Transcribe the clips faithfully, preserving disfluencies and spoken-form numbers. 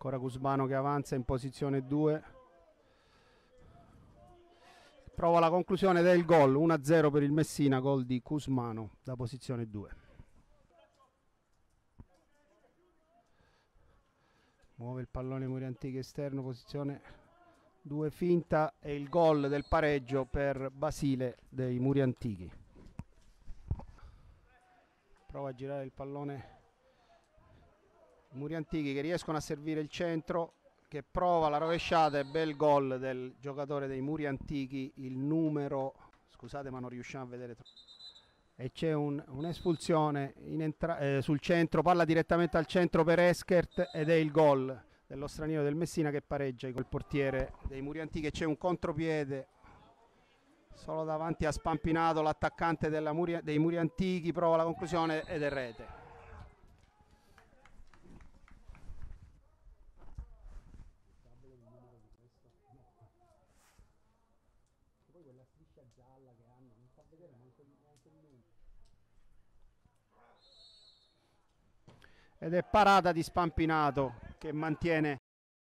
Ancora Cusmano che avanza in posizione due. Prova la conclusione del gol, uno a zero per il Messina, gol di Cusmano da posizione due. Muove il pallone Muri Antichi esterno, posizione due, finta, e il gol del pareggio per Basile dei Muri Antichi. Prova a girare il pallone Muri Antichi che riescono a servire il centro, che prova la rovesciata, e bel gol del giocatore dei Muri Antichi, il numero, scusate ma non riusciamo a vedere, e c'è un, un'espulsione eh, sul centro, palla direttamente al centro per Eschert, ed è il gol dello straniero del Messina che pareggia col portiere dei Muri Antichi. C'è un contropiede solo davanti a Spampinato, l'attaccante dei Muri Antichi, prova la conclusione ed è rete. Ed è parata di Spampinato che mantiene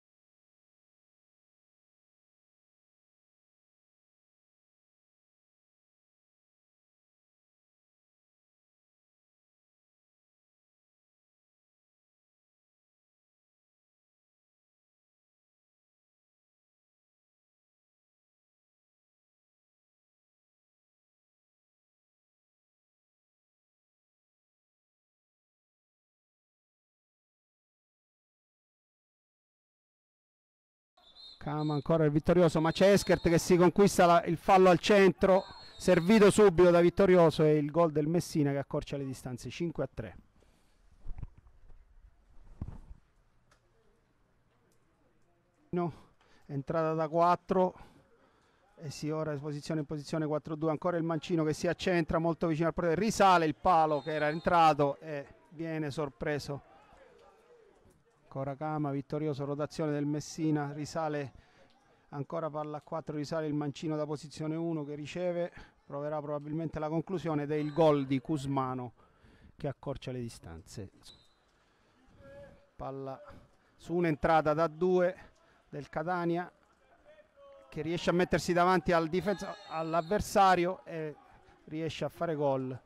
Cama, ancora il Vittorioso, ma c'è Eschert che si conquista la, il fallo al centro, servito subito da Vittorioso, e il gol del Messina che accorcia le distanze, cinque a tre. No, entrata da quattro e si ora in posizione in posizione quattro due, ancora il Mancino che si accentra molto vicino al portiere, risale il palo che era entrato e viene sorpreso. Ancora Cama, Vittorioso, rotazione del Messina, risale ancora palla a quattro, risale il Mancino da posizione uno che riceve, proverà probabilmente la conclusione ed è il gol di Cusmano che accorcia le distanze. Palla su un'entrata da due del Catania che riesce a mettersi davanti al difensa, all'avversario, e riesce a fare gol.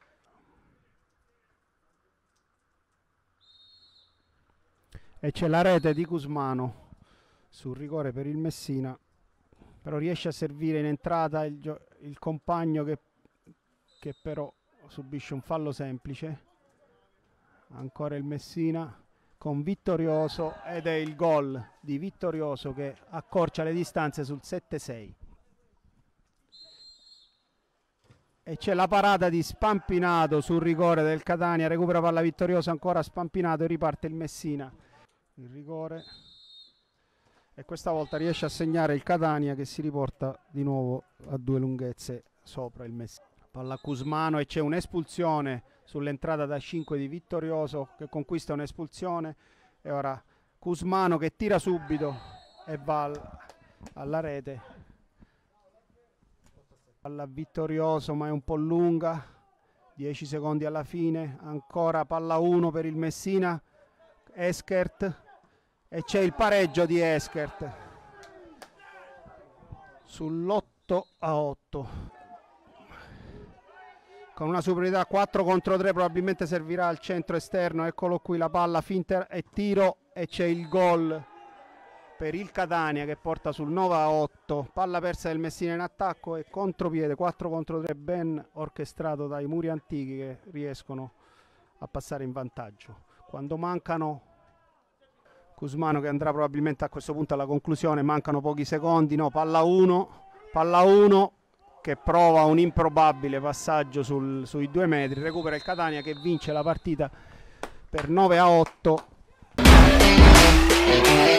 E c'è la rete di Cusmano sul rigore per il Messina, però riesce a servire in entrata il, il compagno che, che però subisce un fallo semplice. Ancora il Messina con Vittorioso ed è il gol di Vittorioso che accorcia le distanze sul sette sei. E c'è la parata di Spampinato sul rigore del Catania, recupera palla Vittorioso, ancora Spampinato e riparte il Messina. Il rigore, e questa volta riesce a segnare il Catania che si riporta di nuovo a due lunghezze sopra il Messina. Palla a Cusmano e c'è un'espulsione sull'entrata da cinque di Vittorioso che conquista un'espulsione, e ora Cusmano che tira subito e va al, alla rete. Palla Vittorioso ma è un po' lunga, dieci secondi alla fine, ancora palla uno per il Messina, Eschert, e c'è il pareggio di Eschert sull'otto a otto con una superiorità quattro contro tre, probabilmente servirà al centro esterno. Eccolo qui la palla, finta e tiro, e c'è il gol per il Catania che porta sul nove a otto. Palla persa del Messina in attacco e contropiede quattro contro tre ben orchestrato dai Muri Antichi che riescono a passare in vantaggio. Quando mancano, Cusmano che andrà probabilmente a questo punto alla conclusione, mancano pochi secondi, no, palla uno, palla uno che prova un improbabile passaggio sul, sui due metri, recupera il Catania che vince la partita per nove a otto.